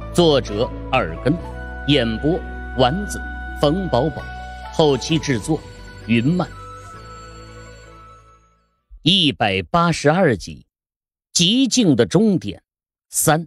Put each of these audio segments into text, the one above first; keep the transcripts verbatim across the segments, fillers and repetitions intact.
作者二根，演播丸子、冯宝宝，后期制作云漫。一百八十二集，极境的终点三。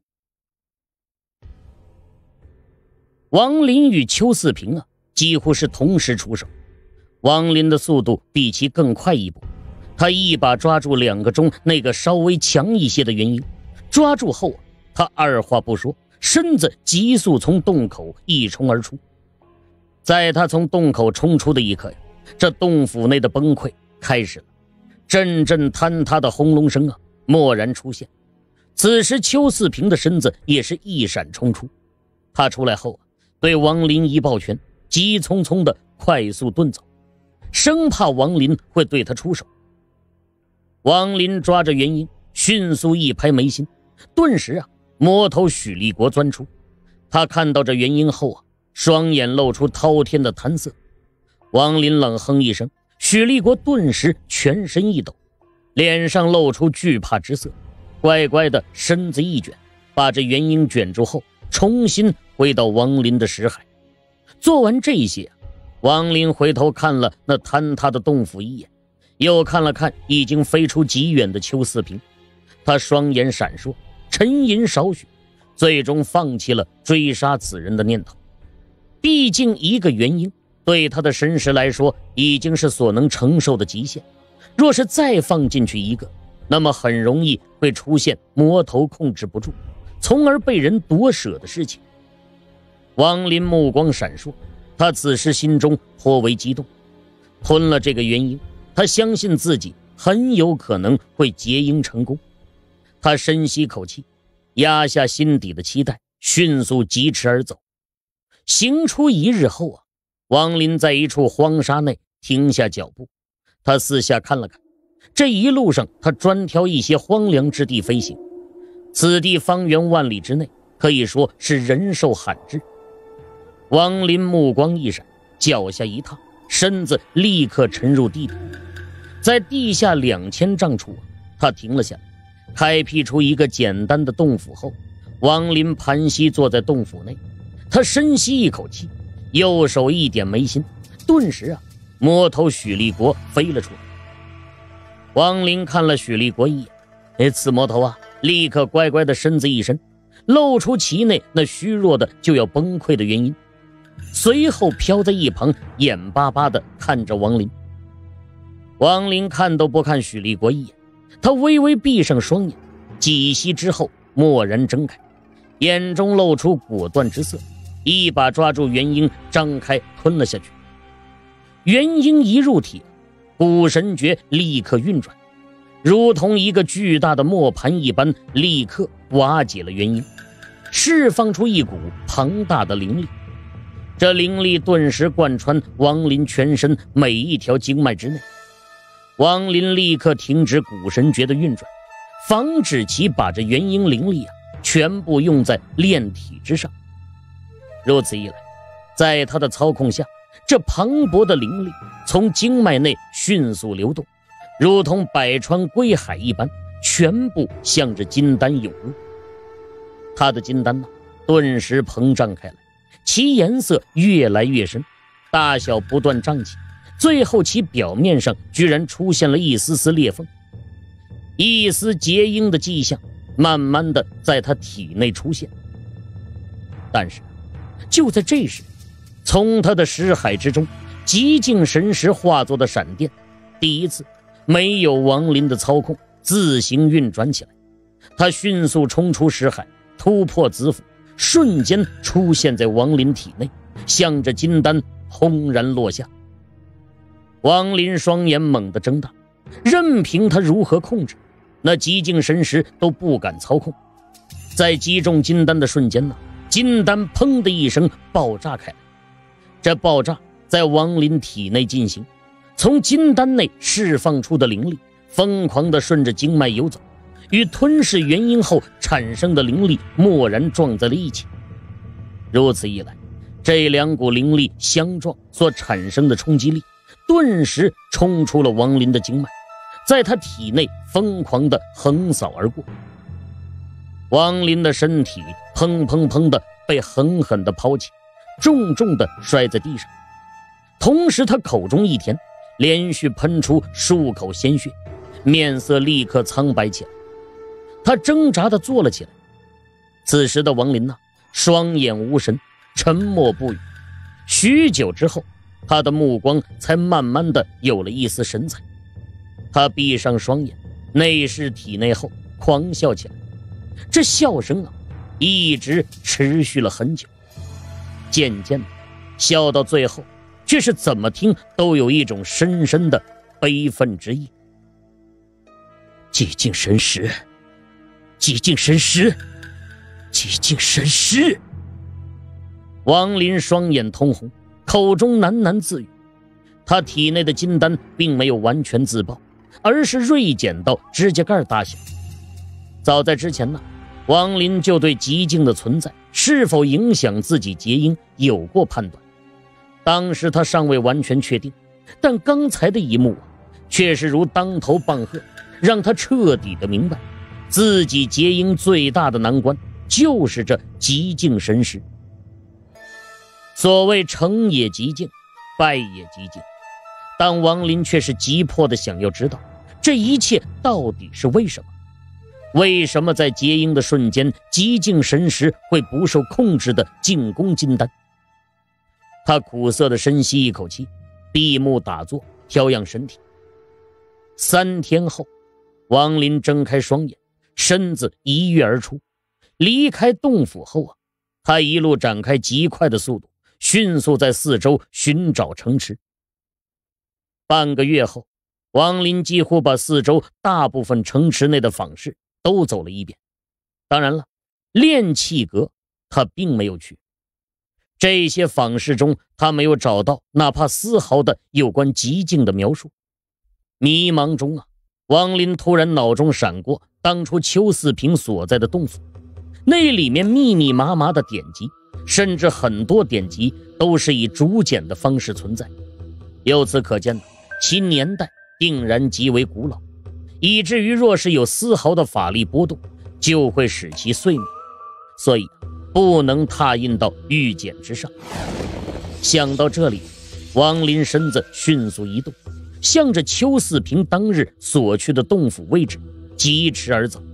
王林与邱四平啊，几乎是同时出手。王林的速度比其更快一步，他一把抓住两个中那个稍微强一些的元婴，抓住后啊，他二话不说，身子急速从洞口一冲而出。在他从洞口冲出的一刻呀，这洞府内的崩溃开始了，阵阵坍塌的轰隆声啊，蓦然出现。此时邱四平的身子也是一闪冲出，他出来后啊，对王林一抱拳，急匆匆的快速遁走，生怕王林会对他出手。王林抓着元婴，迅速一拍眉心，顿时啊，魔头许立国钻出。他看到这元婴后啊，双眼露出滔天的贪色。王林冷哼一声，许立国顿时全身一抖，脸上露出惧怕之色，乖乖的身子一卷，把这元婴卷住后，重新回到王林的识海。做完这些，王林回头看了那坍塌的洞府一眼，又看了看已经飞出极远的邱四平，他双眼闪烁，沉吟少许，最终放弃了追杀此人的念头。毕竟一个元婴对他的身世来说已经是所能承受的极限，若是再放进去一个，那么很容易会出现魔头控制不住，从而被人夺舍的事情。王林目光闪烁，他此时心中颇为激动。吞了这个元婴，他相信自己很有可能会结婴成功。他深吸口气，压下心底的期待，迅速疾驰而走。行出一日后啊，王林在一处荒沙内停下脚步，他四下看了看。这一路上他专挑一些荒凉之地飞行，此地方圆万里之内，可以说是人兽罕至。王林目光一闪，脚下一踏，身子立刻沉入地底。在地下两千丈处，他停了下来，开辟出一个简单的洞府后，王林盘膝坐在洞府内，他深吸一口气，右手一点眉心，顿时啊，魔头许立国飞了出来。王林看了许立国一眼，哎，此魔头啊，立刻乖乖的身子一伸，露出其内那虚弱的就要崩溃的原因，随后飘在一旁，眼巴巴的看着王林。王林看都不看许立国一眼，他微微闭上双眼，几息之后蓦然睁开，眼中露出果断之色，一把抓住元婴，张开吞了下去。元婴一入体，古神诀立刻运转，如同一个巨大的磨盘一般，立刻瓦解了元婴，释放出一股庞大的灵力。这灵力顿时贯穿王林全身每一条经脉之内。王林立刻停止古神诀的运转，防止其把这元婴灵力啊全部用在炼体之上。如此一来，在他的操控下，这磅礴的灵力从经脉内迅速流动，如同百川归海一般，全部向着金丹涌入。他的金丹呢，顿时膨胀开来，其颜色越来越深，大小不断胀起，最后其表面上居然出现了一丝丝裂缝，一丝结婴的迹象慢慢的在他体内出现。但是就在这时，从他的识海之中，极境神识化作的闪电，第一次没有王林的操控，自行运转起来。他迅速冲出识海，突破子府，瞬间出现在王林体内，向着金丹轰然落下。王林双眼猛地睁大，任凭他如何控制，那极境神识都不敢操控。在击中金丹的瞬间呢，金丹砰的一声爆炸开来。这爆炸在王林体内进行，从金丹内释放出的灵力疯狂地顺着经脉游走，与吞噬元婴后产生的灵力蓦然撞在了一起。如此一来，这两股灵力相撞所产生的冲击力顿时冲出了王林的经脉，在他体内疯狂地横扫而过。王林的身体砰砰砰的被狠狠地抛起，重重地摔在地上。同时他口中一甜，连续喷出数口鲜血，面色立刻苍白起来。他挣扎地坐了起来。此时的王林呐、啊，双眼无神，沉默不语。许久之后，他的目光才慢慢的有了一丝神采。他闭上双眼，内视体内后狂笑起来。这笑声啊，一直持续了很久。渐渐的，笑到最后，却是怎么听都有一种深深的悲愤之意。寂静神识，寂静神识，寂静神识。王林双眼通红，口中喃喃自语。他体内的金丹并没有完全自爆，而是锐减到指甲盖大小。早在之前呢，王林就对极境的存在是否影响自己结婴有过判断。当时他尚未完全确定，但刚才的一幕啊，却是如当头棒喝，让他彻底的明白，自己结婴最大的难关就是这极境神识。所谓成也极境，败也极境，但王林却是急迫的想要知道，这一切到底是为什么？为什么在结婴的瞬间，极境神识会不受控制的进攻金丹？他苦涩的深吸一口气，闭目打坐，调养身体。三天后，王林睁开双眼，身子一跃而出。离开洞府后啊，他一路展开极快的速度，迅速在四周寻找城池。半个月后，王林几乎把四周大部分城池内的坊市都走了一遍。当然了，炼气阁他并没有去。这些坊市中，他没有找到哪怕丝毫的有关极境的描述。迷茫中啊，王林突然脑中闪过当初邱四平所在的洞府，那里面密密麻麻的典籍，甚至很多典籍都是以竹简的方式存在。由此可见，其年代定然极为古老，以至于若是有丝毫的法力波动，就会使其碎灭。所以不能踏印到玉简之上。想到这里，王林身子迅速移动，向着邱四平当日所去的洞府位置疾驰而走。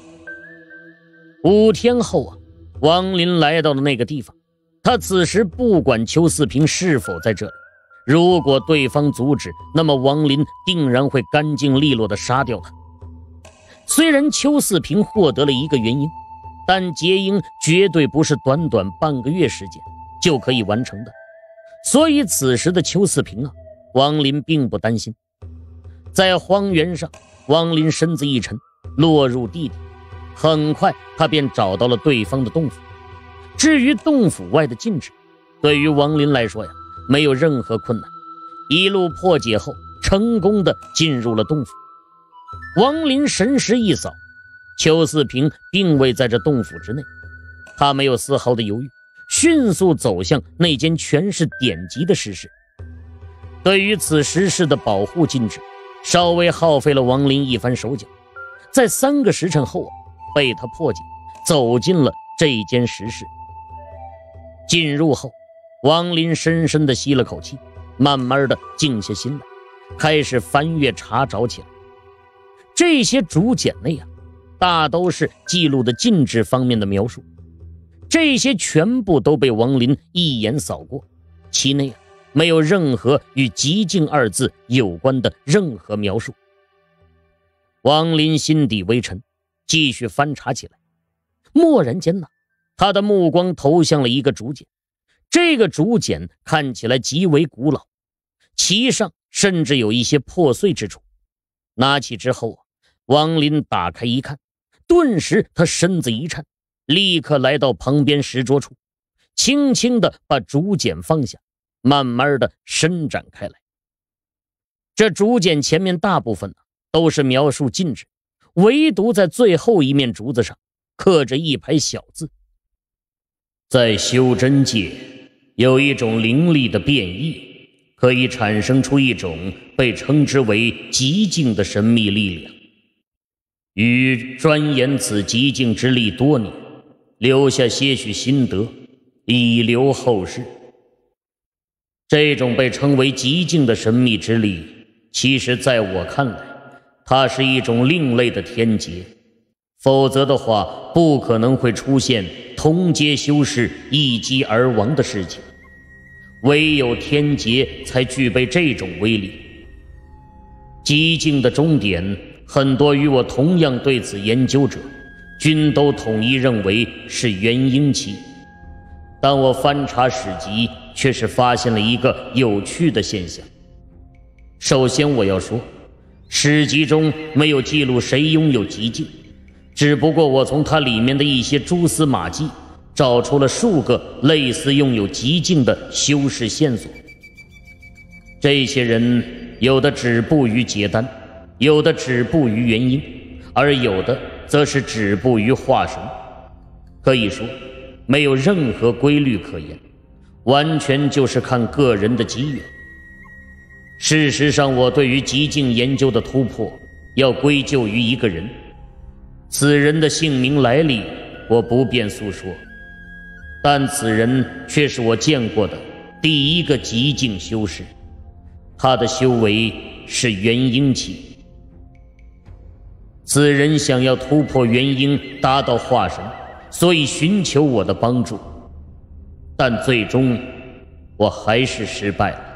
五天后啊，王林来到了那个地方。他此时不管邱四平是否在这里，如果对方阻止，那么王林定然会干净利落地杀掉他。虽然邱四平获得了一个元婴，但结婴绝对不是短短半个月时间就可以完成的，所以此时的邱四平啊，王林并不担心。在荒原上，王林身子一沉，落入地底。很快他便找到了对方的洞府。至于洞府外的禁制，对于王林来说呀，没有任何困难。一路破解后，成功的进入了洞府。王林神识一扫，邱四平并未在这洞府之内。他没有丝毫的犹豫，迅速走向那间全是典籍的石室。对于此石室的保护禁制，稍微耗费了王林一番手脚，在三个时辰后啊，被他破解，走进了这间石室。进入后，王林深深地吸了口气，慢慢地静下心来，开始翻阅查找起来。这些竹简内啊，大都是记录的禁制方面的描述，这些全部都被王林一眼扫过，其内啊，没有任何与极境二字有关的任何描述。王林心底微沉，继续翻查起来。蓦然间呢，他的目光投向了一个竹简。这个竹简看起来极为古老，其上甚至有一些破碎之处。拿起之后啊，王林打开一看，顿时他身子一颤，立刻来到旁边石桌处，轻轻地把竹简放下，慢慢地伸展开来。这竹简前面大部分、啊、都是描述禁止，唯独在最后一面竹子上刻着一排小字：在修真界有一种灵力的变异，可以产生出一种被称之为极境的神秘力量。禹钻研此极境之力多年， 留下些许心得，以留后世。这种被称为极境的神秘之力，其实在我看来，它是一种另类的天劫，否则的话，不可能会出现同阶修士一击而亡的事情。唯有天劫才具备这种威力。极境的终点，很多与我同样对此研究者，均都统一认为是元婴期。但我翻查史籍，却是发现了一个有趣的现象。首先我要说，史籍中没有记录谁拥有极境，只不过我从它里面的一些蛛丝马迹，找出了数个类似拥有极境的修士线索。这些人有的止步于结丹，有的止步于元婴，而有的则是止步于化神。可以说没有任何规律可言，完全就是看个人的机缘。事实上，我对于极境研究的突破要归咎于一个人，此人的姓名来历我不便诉说，但此人却是我见过的第一个极境修士，他的修为是元婴期。此人想要突破元婴达到化神，所以寻求我的帮助，但最终我还是失败了。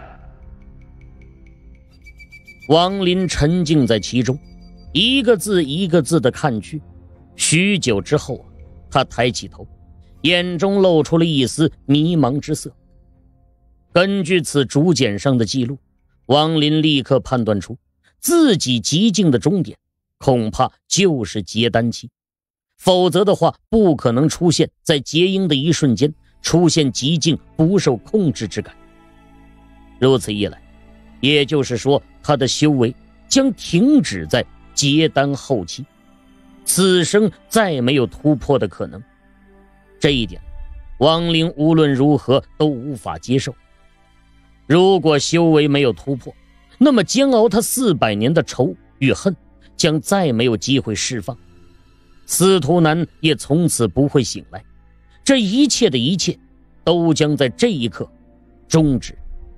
王林沉浸在其中，一个字一个字地看去。许久之后，他抬起头，眼中露出了一丝迷茫之色。根据此竹简上的记录，王林立刻判断出自己极境的终点恐怕就是结丹期，否则的话不可能出现在结婴的一瞬间出现极境不受控制之感。如此一来，也就是说他的修为将停止在结丹后期，此生再没有突破的可能。这一点王林无论如何都无法接受。如果修为没有突破，那么煎熬他四百年的仇与恨将再没有机会释放，司徒南也从此不会醒来，这一切的一切都将在这一刻终止。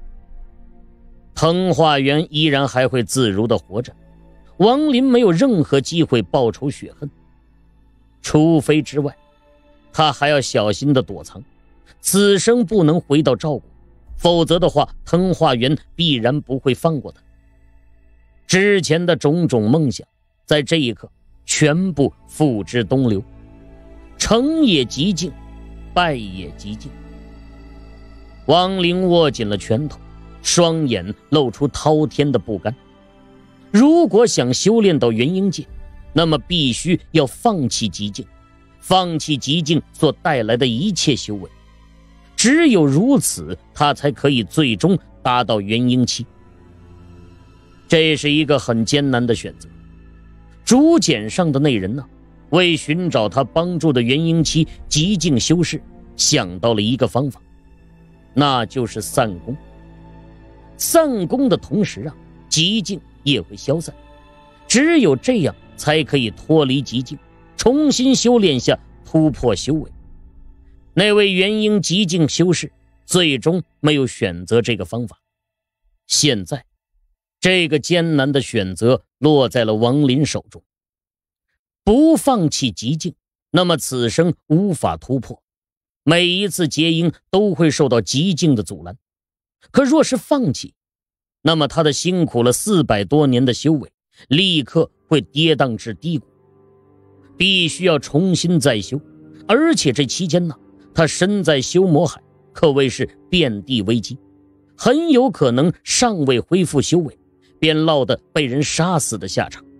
藤化元依然还会自如地活着，王林没有任何机会报仇雪恨，除非之外，他还要小心地躲藏，此生不能回到赵国，否则的话藤化元必然不会放过他。之前的种种梦想在这一刻全部付之东流，成也极境，败也极境。王林握紧了拳头，双眼露出滔天的不甘。如果想修炼到元婴界，那么必须要放弃极境，放弃极境所带来的一切修为，只有如此，他才可以最终达到元婴期。这是一个很艰难的选择。竹简上的那人呢，为寻找他帮助的元婴期极境修士想到了一个方法，那就是散功。散功的同时啊，极境也会消散，只有这样才可以脱离极境，重新修炼下突破修为。那位元婴极境修士最终没有选择这个方法，现在这个艰难的选择落在了王林手中。不放弃极境，那么此生无法突破，每一次结婴都会受到极境的阻拦。可若是放弃，那么他的辛苦了四百多年的修为立刻会跌宕至低谷，必须要重新再修。而且这期间呢，他身在修魔海，可谓是遍地危机，很有可能尚未恢复修为，便落得被人杀死的下场。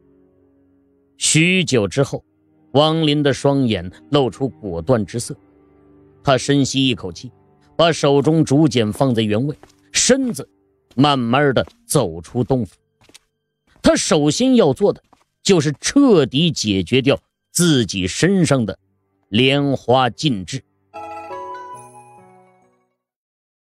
许久之后，王林的双眼露出果断之色，他深吸一口气，把手中竹简放在原位，身子慢慢的走出洞府。他首先要做的就是彻底解决掉自己身上的莲花禁制。